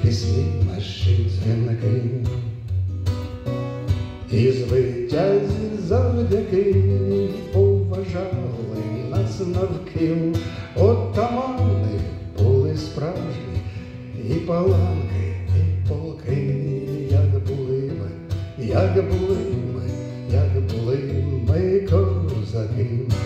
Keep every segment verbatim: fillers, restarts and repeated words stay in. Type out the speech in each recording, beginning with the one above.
пісні наші дзвінки. І звитязі завдяки поважали нас навкіл. Отамани були справжні, і паланки, і полки. Як були ми, як були ми, як були ми козаки.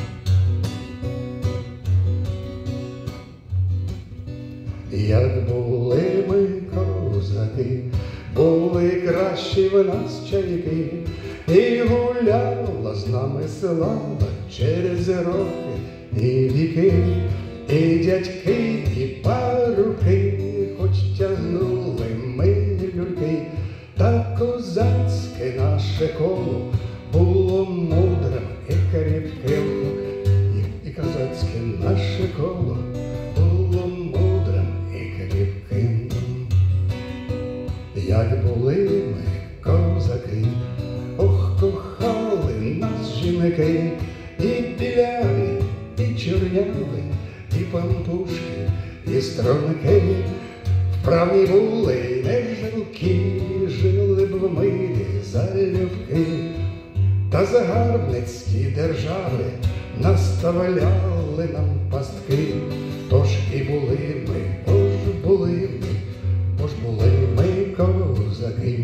Як були ми козаки, були кращі в нас чайки, і гуляла з нами слава через роки і віки. І дядьки, і парубки, хоч тягнули ми люльки, та козацьке наше коло було мудрим і кріпким. І, і козацьке наше коло було мудрим і кріпким. Як були ми козаки, ох, кохали нас жінки, і біляві, і чорняві, і пампушки, і стромки. Вправні були не жалкі, жили б в мирі залюбки. Та загарбницькі держави наставляли нам пастки. Тож і були ми, бо ж були ми, бо ж були ми козаки.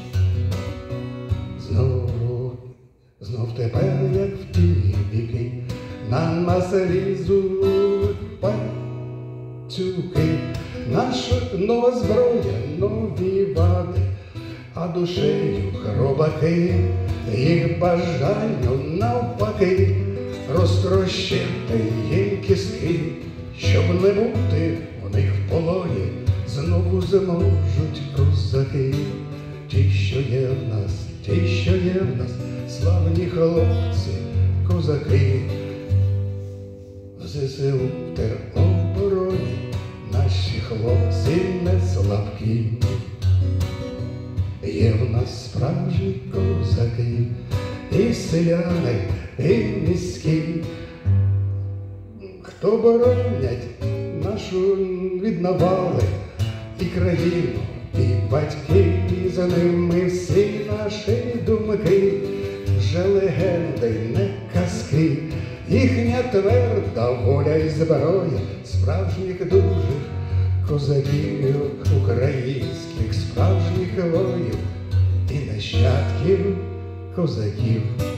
Знову, знов тепер, як в ті віки, на нас лізуть пацюки. Наша нова зброя, нові вади, а душею хробаки. Їх бажаю навпаки розтрощити їм кістки, щоб не бути у них в полоні. Знову зможуть козаки. Ті, що є в нас, ті, що є в нас, славні хлопці, козаки. В ЗСУ в теробороні наші хлопці не слабкі. Є в нас справжні козаки, і селяни, і міські, хто боронять нашу від навали і країну, і батьки, і за ними всі наші думки. Вже легенди, не казки, їхня тверда воля і зброя справжніх дужих козаків українських, справжніх воїв і нащадків козаків.